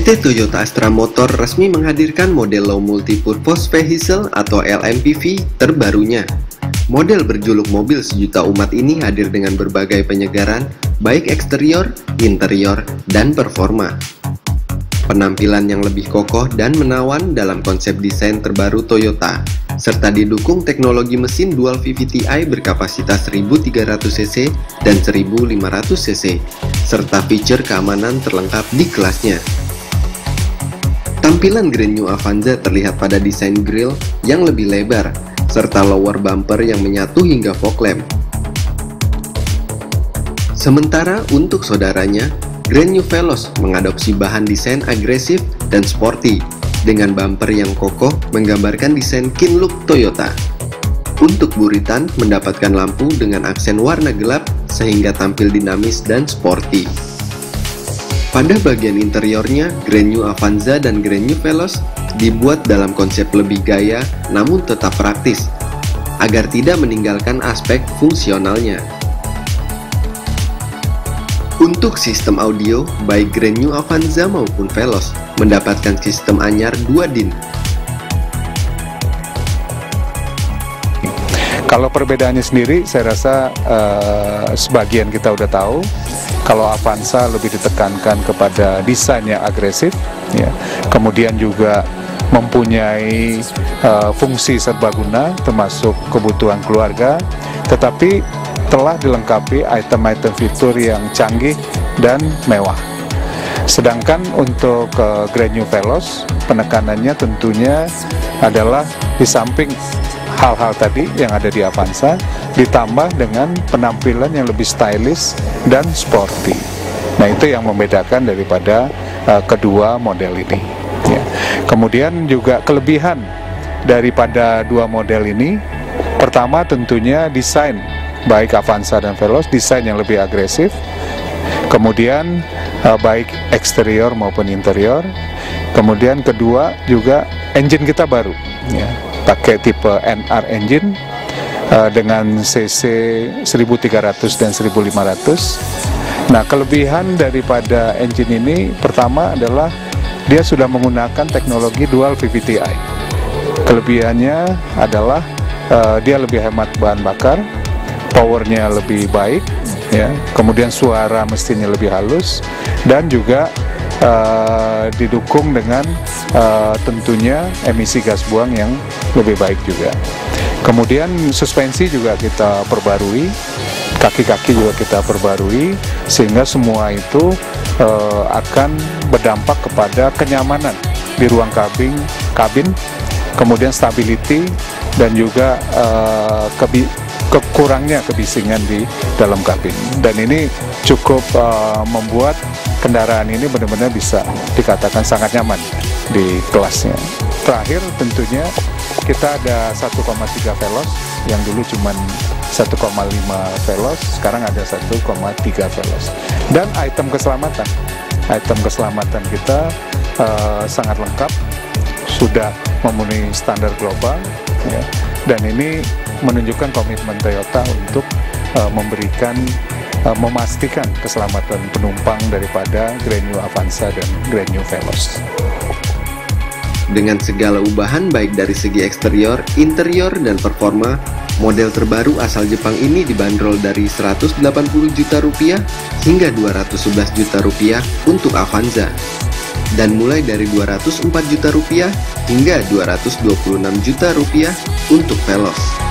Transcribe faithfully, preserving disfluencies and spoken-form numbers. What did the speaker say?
P T Toyota Astra Motor resmi menghadirkan model Low Multipurpose Vehicle atau L M P V terbarunya. Model berjuluk mobil sejuta umat ini hadir dengan berbagai penyegaran, baik eksterior, interior, dan performa. Penampilan yang lebih kokoh dan menawan dalam konsep desain terbaru Toyota, serta didukung teknologi mesin dual V V T i berkapasitas seribu tiga ratus cc dan seribu lima ratus cc, serta fitur keamanan terlengkap di kelasnya. Tampilan Grand New Avanza terlihat pada desain grill yang lebih lebar, serta lower bumper yang menyatu hingga fog lamp. Sementara untuk saudaranya, Grand New Veloz mengadopsi bahan desain agresif dan sporty, dengan bumper yang kokoh menggambarkan desain keen look Toyota. Untuk buritan mendapatkan lampu dengan aksen warna gelap sehingga tampil dinamis dan sporty. Pada bagian interiornya, Grand New Avanza dan Grand New Veloz dibuat dalam konsep lebih gaya namun tetap praktis, agar tidak meninggalkan aspek fungsionalnya. Untuk sistem audio, baik Grand New Avanza maupun Veloz mendapatkan sistem anyar dua din. Kalau perbedaannya sendiri, saya rasa uh, sebagian kita udah tahu. Kalau Avanza lebih ditekankan kepada desain yang agresif, ya. Kemudian juga mempunyai uh, fungsi serbaguna, termasuk kebutuhan keluarga, tetapi telah dilengkapi item-item fitur yang canggih dan mewah. Sedangkan untuk uh, Grand New Veloz, penekanannya tentunya adalah di samping hal-hal tadi yang ada di Avanza, ditambah dengan penampilan yang lebih stylish dan sporty. Nah, itu yang membedakan daripada uh, kedua model ini. Ya. Kemudian juga kelebihan daripada dua model ini, pertama tentunya desain, baik Avanza dan Veloz, desain yang lebih agresif. Kemudian uh, baik eksterior maupun interior. Kemudian kedua juga engine kita baru, ya, pakai tipe N R engine uh, dengan cc seribu tiga ratus dan seribu lima ratus. Nah, kelebihan daripada engine ini pertama adalah dia sudah menggunakan teknologi dual V V T i. Kelebihannya adalah uh, dia lebih hemat bahan bakar, powernya lebih baik, ya. Kemudian suara mesinnya lebih halus, dan juga uh, didukung dengan uh, tentunya emisi gas buang yang lebih baik juga. Kemudian suspensi juga kita perbarui, kaki-kaki juga kita perbarui, sehingga semua itu uh, akan berdampak kepada kenyamanan di ruang kabin, kabin, kemudian stability, dan juga uh, kebi kekurangnya kebisingan di dalam kabin. Dan ini cukup uh, membuat kendaraan ini benar-benar bisa dikatakan sangat nyaman di kelasnya. Terakhir tentunya kita ada satu koma tiga Veloz, yang dulu cuma satu koma lima Veloz, sekarang ada satu koma tiga Veloz. Dan item keselamatan, item keselamatan kita uh, sangat lengkap, sudah memenuhi standar global, ya. Dan ini menunjukkan komitmen Toyota untuk uh, memberikan, uh, memastikan keselamatan penumpang daripada Grand New Avanza dan Grand New Veloz. Dengan segala ubahan baik dari segi eksterior, interior, dan performa, model terbaru asal Jepang ini dibanderol dari seratus delapan puluh juta rupiah hingga dua ratus sebelas juta rupiah untuk Avanza, dan mulai dari dua ratus empat juta rupiah hingga dua ratus dua puluh enam juta rupiah untuk Veloz.